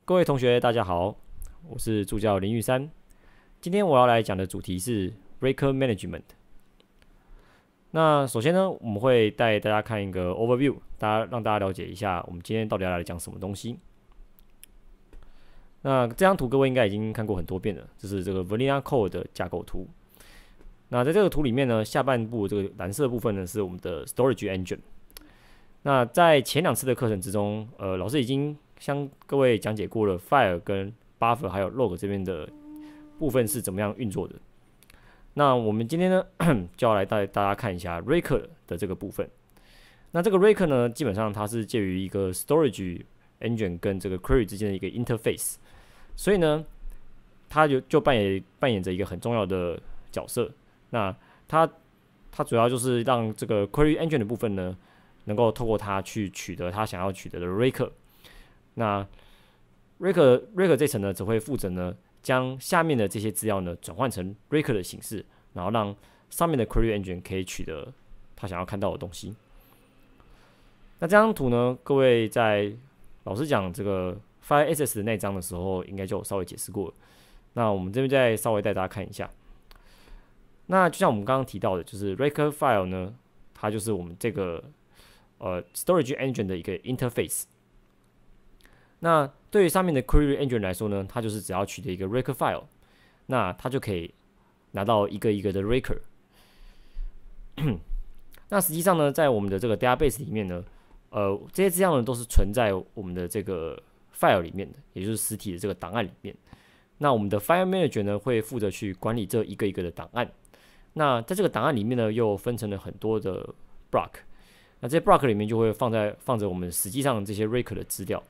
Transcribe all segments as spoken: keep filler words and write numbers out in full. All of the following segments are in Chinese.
各位同学，大家好，我是助教林玉山。今天我要来讲的主题是 Record Management。那首先呢，我们会带大家看一个 overview， 大家让大家了解一下我们今天到底要来讲什么东西。那这张图各位应该已经看过很多遍了，这是这个 Vanilla Code 的架构图。那在这个图里面呢，下半部这个蓝色的部分呢是我们的 Storage Engine。那在前两次的课程之中，呃，老师已经向各位讲解过了 File 跟 Buffer 还有 Log 这边的部分是怎么样运作的。那我们今天呢，就要来带大家看一下 Record 的这个部分。那这个 Record 呢，基本上它是介于一个 Storage Engine 跟这个 Query 之间的一个 Interface， 所以呢，它就就扮演扮演着一个很重要的角色。那它它主要就是让这个 Query Engine 的部分呢，能够透过它去取得它想要取得的 record。那 record record 这层呢，只会负责呢将下面的这些资料呢转换成 record 的形式，然后让上面的 query engine 可以取得他想要看到的东西。那这张图呢，各位在老师讲这个 file access 的那一章的时候，应该就有稍微解释过了。那我们这边再稍微带大家看一下。那就像我们刚刚提到的，就是 record file 呢，它就是我们这个呃 storage engine 的一个 interface。那对于上面的 query engine 来说呢，它就是只要取得一个 record file， 那它就可以拿到一个一个的 record。那实际上呢，在我们的这个 database 里面呢，呃，这些资料呢都是存在我们的这个 file 里面的，也就是实体的这个档案里面。那我们的 file manager 呢会负责去管理这一个一个的档案。那在这个档案里面呢，又分成了很多的 block。那这些 block 里面就会放在放着我们实际上这些 record 的资料。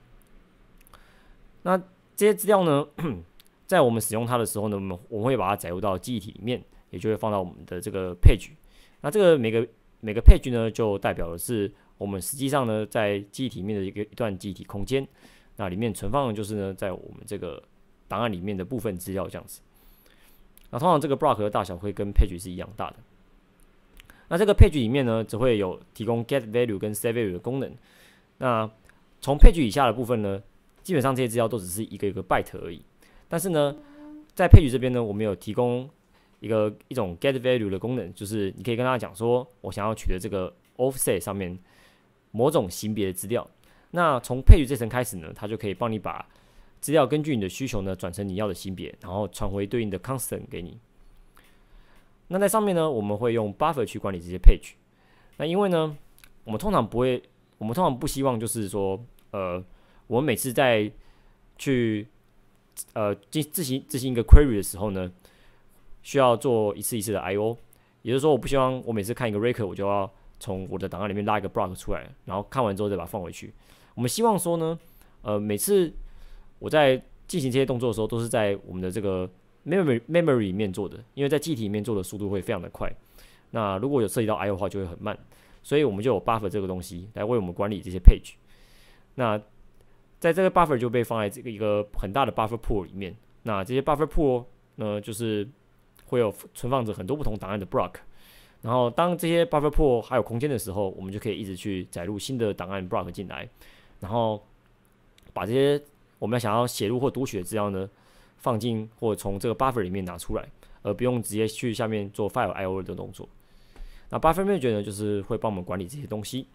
那这些资料呢，在我们使用它的时候呢，我们我们会把它载入到记忆体里面，也就会放到我们的这个 page。那这个每个每个 page 呢，就代表的是我们实际上呢在记忆体里面的一个一段记忆体空间。那里面存放的就是呢，在我们这个档案里面的部分资料这样子。那通常这个 block 的大小会跟 page 是一样大的。那这个 page 里面呢，只会有提供 get value 跟 set value 的功能。那从 page 以下的部分呢，基本上这些资料都只是一个一个 byte 而已。但是呢，在 page 这边呢，我们有提供一个一种 get value 的功能，就是你可以跟他讲说，我想要取得这个 offset 上面某种型别的资料。那从 page 这层开始呢，它就可以帮你把资料根据你的需求呢转成你要的型别，然后传回对应的 constant 给你。那在上面呢，我们会用 buffer 去管理这些 page。那因为呢，我们通常不会，我们通常不希望就是说，呃，我们每次在去呃进自行执行一个 query 的时候呢，需要做一次一次的 I O。也就是说，我不希望我每次看一个 record， 我就要从我的档案里面拉一个 block 出来，然后看完之后再把它放回去。我们希望说呢，呃，每次我在进行这些动作的时候，都是在我们的这个 memory memory 里面做的，因为在记忆体里面做的速度会非常的快。那如果有涉及到 I O 的话，就会很慢，所以我们就有 buffer 这个东西来为我们管理这些 page。那在这个 buffer 就被放在这个一个很大的 buffer pool 里面。那这些 buffer pool 呢，就是会有存放着很多不同档案的 block。然后当这些 buffer pool 还有空间的时候，我们就可以一直去载入新的档案 block 进来，然后把这些我们想要写入或读取的资料呢，放进或从这个 buffer 里面拿出来，而不用直接去下面做 file I O 的动作。那 buffer manager 呢，就是会帮我们管理这些东西。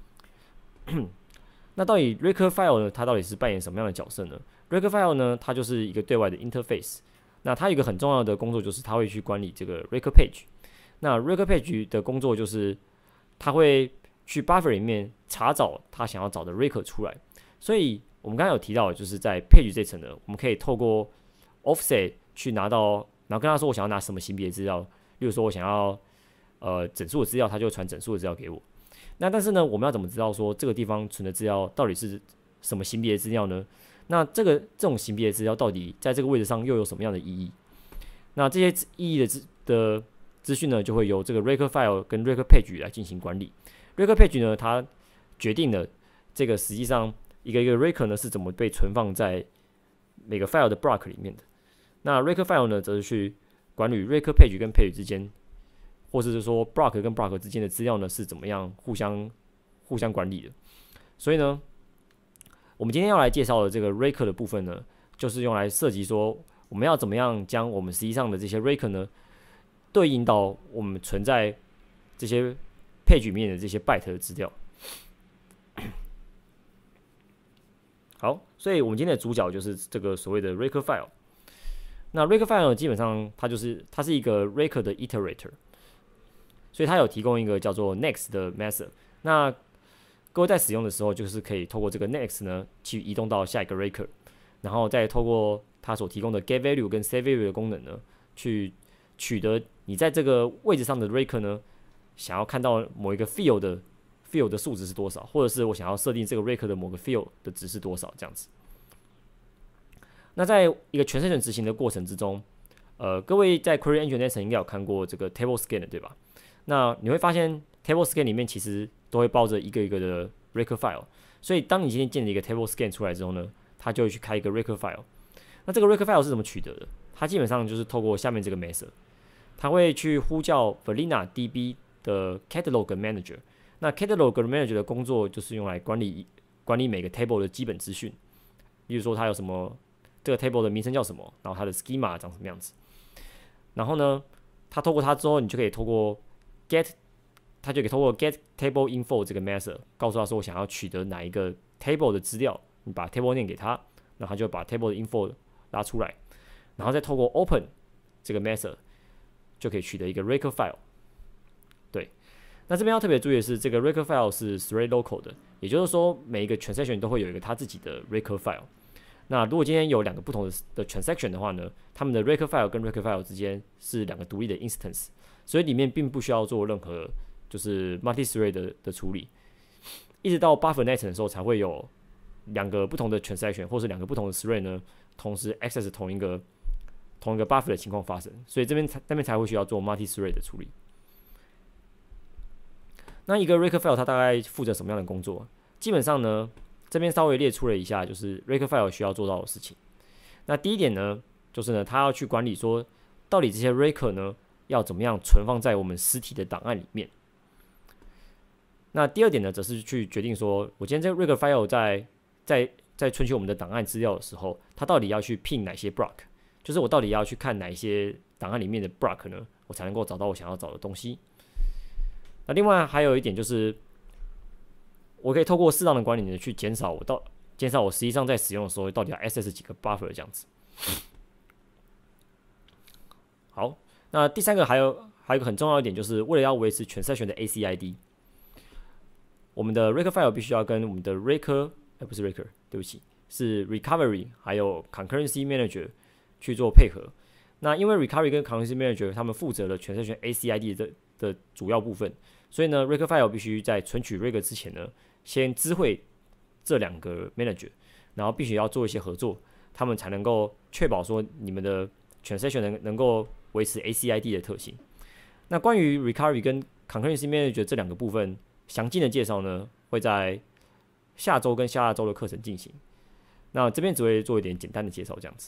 那到底 record file 呢，它到底是扮演什么样的角色呢？ record file 呢，它就是一个对外的 interface。那它有一个很重要的工作，就是它会去管理这个 record page。那 record page 的工作就是它会去 buffer 里面查找它想要找的 record 出来。所以我们刚才有提到，就是在 page 这层呢，我们可以透过 offset 去拿到，然后跟他说我想要拿什么型别的资料，例如说我想要呃整数的资料，他就传整数的资料给我。那但是呢，我们要怎么知道说这个地方存的资料到底是什么型别的资料呢？那这个这种型别的资料到底在这个位置上又有什么样的意义？那这些意义的资的资讯呢，就会由这个 record file 跟 record page 来进行管理。record page 呢，它决定了这个实际上一个一个 record 呢是怎么被存放在每个 file 的 block 里面的。那 record file 呢，则是去管理 record page 跟 page 之间，或者是说 block 跟 block 之间的资料呢是怎么样互相互相管理的。所以呢， 我们今天要来介绍的这个 Raker 的部分呢，就是用来涉及说我们要怎么样将我们实际上的这些 Raker 呢，对应到我们存在这些 page 里面的这些 byte 的资料。好，所以我们今天的主角就是这个所谓的 Raker file。那 Raker file 呢，基本上它就是它是一个 Raker 的 iterator， 所以它有提供一个叫做 next 的 method。那各位在使用的时候，就是可以透过这个 next 呢，去移动到下一个 Raker， 然后再透过它所提供的 get value 跟 save value 的功能呢，去取得你在这个位置上的 Raker 呢，想要看到某一个 field 的 field 的数值是多少，或者是我想要设定这个 Raker 的某个 field 的值是多少，这样子。那在一个 transaction 执行的过程之中，呃，各位在 Query Engine 那层应该有看过这个 Table Scan 的，对吧？那你会发现 Table Scan 里面其实都会包着一个一个的 Raker file， 所以当你今天建立一个 Table Scan 出来之后呢，它就会去开一个 Raker file。那这个 Raker file 是怎么取得的？它基本上就是透过下面这个 method， 它会去呼叫 Valina D B 的 Catalog Manager。那 Catalog Manager 的工作就是用来管理管理每个 table 的基本资讯，例如说它有什么。这个 table 的名称叫什么？然后它的 schema 长什么样子？然后呢，它透过它之后，你就可以透过 get， 它就可以透过 get table info 这个 method， 告诉它说我想要取得哪一个 table 的资料，你把 table 念给它，然后它就把 table 的 info 拉出来，然后再透过 open 这个 method 就可以取得一个 Raker file。对，那这边要特别注意的是，这个 Raker file 是 thread local 的，也就是说每一个 transaction 都会有一个它自己的 Raker file。那如果今天有两个不同的的 transaction 的话呢，他们的 Raker file 跟 Raker file 之间是两个独立的 instance， 所以里面并不需要做任何就是 multi-thread 的, 的处理，一直到 buffer 那层的时候才会有两个不同的 transaction 或是两个不同的 thread 呢，同时 access 同一个同一个 buffer 的情况发生，所以这边那边才会需要做 multi-thread 的处理。那一个 Raker file 它大概负责什么样的工作？基本上呢，这边稍微列出了一下，就是 Raker file 需要做到的事情。那第一点呢，就是呢，它要去管理说，到底这些 Raker 呢，要怎么样存放在我们实体的档案里面。那第二点呢，则是去决定说，我今天这个 Raker file 在在在存取我们的档案资料的时候，它到底要去拼哪些 block， 就是我到底要去看哪一些档案里面的 block 呢，我才能够找到我想要找的东西。那另外还有一点就是，我可以透过适当的管理呢，去减少我到减少我实际上在使用的时候到底要 access 几个 buffer 这样子。好，那第三个还有还有一个很重要一点，就是为了要维持 transaction 的 A C I D， 我们的 Raker file 必须要跟我们的 Raker， 哎不是 Raker， 对不起，是 Recovery 还有 Concurrency Manager 去做配合。那因为 Recovery 跟 Concurrency Manager 他们负责了 transaction A C I D 的的主要部分，所以呢 Raker file 必须在存取 Raker 之前呢，先知会这两个 manager， 然后必须要做一些合作，他们才能够确保说你们的 transaction 能能够维持 A C I D 的特性。那关于 Recovery 跟 Concurrency Manager 这两个部分详尽的介绍呢，会在下周跟下下周的课程进行。那这边只会做一点简单的介绍，这样子。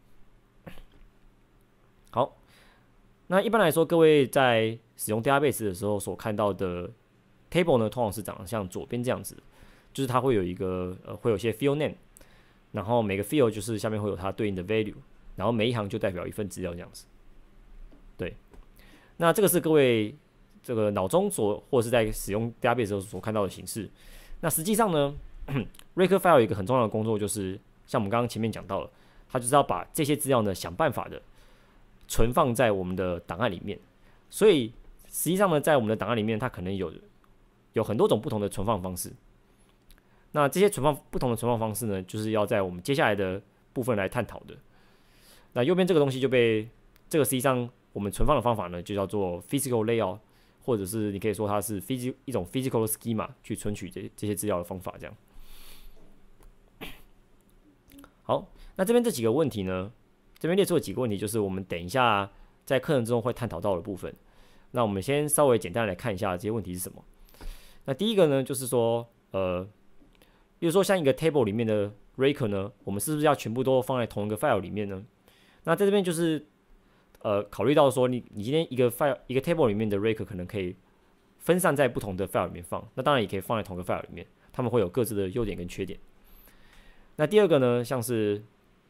好，那一般来说，各位在使用 database 的时候所看到的 table 呢，通常是长得像左边这样子，就是它会有一个呃，会有一些 field name， 然后每个 field 就是下面会有它对应的 value， 然后每一行就代表一份资料这样子。对，那这个是各位这个脑中所或者是在使用 database 的时候所看到的形式。那实际上呢，Raker file 有一个很重要的工作，就是像我们刚刚前面讲到了，它就是要把这些资料呢想办法的存放在我们的档案里面。所以实际上呢，在我们的档案里面，它可能有有很多种不同的存放方式。那这些存放不同的存放方式呢，就是要在我们接下来的部分来探讨的。那右边这个东西就被这个实际上我们存放的方法呢，就叫做 physical layout， 或者是你可以说它是 physical 一种 physical schema 去存取这这些资料的方法。这样。好，那这边这几个问题呢，这边列出了几个问题，就是我们等一下在课程中会探讨到的部分。那我们先稍微简单来看一下这些问题是什么。那第一个呢，就是说，呃，比如说像一个 table 里面的 Raker 呢，我们是不是要全部都放在同一个 file 里面呢？那在这边就是，呃，考虑到说你你今天一个 file 一个 table 里面的 Raker 可能可以分散在不同的 file 里面放，那当然也可以放在同一个 file 里面，他们会有各自的优点跟缺点。 那第二个呢，像是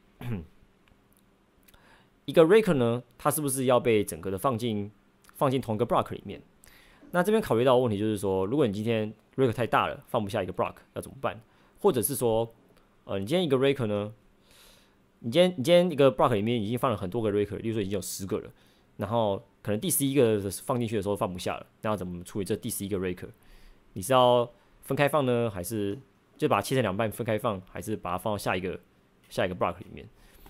一个 raker 呢，它是不是要被整个的放进放进同一个 block 里面？那这边考虑到的问题就是说，如果你今天 raker 太大了，放不下一个 block， 要怎么办？或者是说，呃，你今天一个 raker 呢，你今天你今天一个 block 里面已经放了很多个 raker， 例如说已经有十个了，然后可能第十一个放进去的时候放不下了，那要怎么处理这第十一个 raker？ 你是要分开放呢，还是就把它切成两半分开放，还是把它放到下一个下一个 block 里面？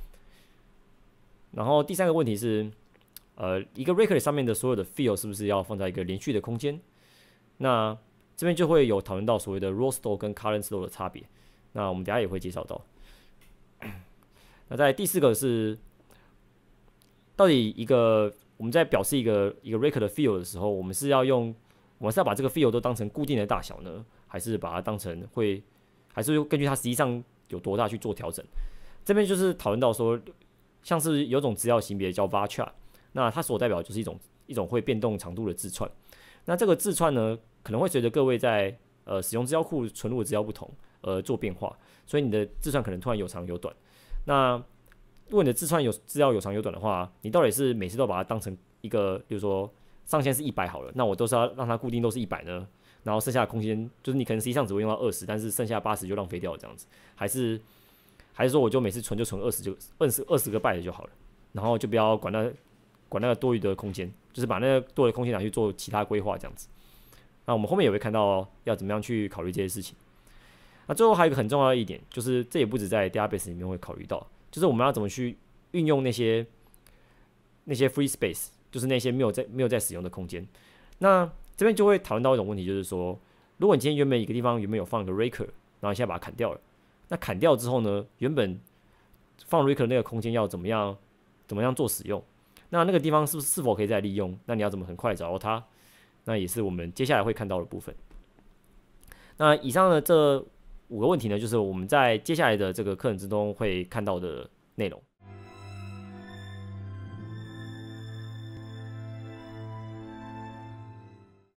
然后第三个问题是，呃，一个 raker 上面的所有的 field 是不是要放在一个连续的空间？那这边就会有讨论到所谓的 row store 跟 current store 的差别。那我们等一下也会介绍到。那在第四个是，到底一个我们在表示一个一个 raker 的 field 的时候，我们是要用我们是要把这个 field 都当成固定的大小呢，还是把它当成会，还是根据它实际上有多大去做调整？这边就是讨论到说，像是有种资料型别叫 varchar， 那它所代表就是一种一种会变动长度的字串。那这个字串呢，可能会随着各位在呃使用资料库存入的资料不同而做变化，所以你的字串可能突然有长有短。那如果你的字串有资料有长有短的话，你到底是每次都把它当成一个，比如说上限是一百好了，那我都是要让它固定都是一百呢？然后剩下的空间就是你可能实际上只会用到二十，但是剩下八十就浪费掉了这样子，还是还是说我就每次存就存二十就二十二十个 byte 就好了，然后就不要管那管那个多余的空间，就是把那个多余的空间拿去做其他规划这样子。那我们后面也会看到要怎么样去考虑这些事情。那最后还有一个很重要的一点，就是这也不止在 database 里面会考虑到，就是我们要怎么去运用那些那些 free space， 就是那些没有在没有在使用的空间。那这边就会讨论到一种问题，就是说，如果你今天原本一个地方原本有放一个 raker， 然后你现在把它砍掉了，那砍掉之后呢，原本放 raker 那个空间要怎么样怎么样做使用？那那个地方是不是是否可以再利用？那你要怎么很快找到它？那也是我们接下来会看到的部分。那以上的这五个问题呢，就是我们在接下来的这个课程之中会看到的内容。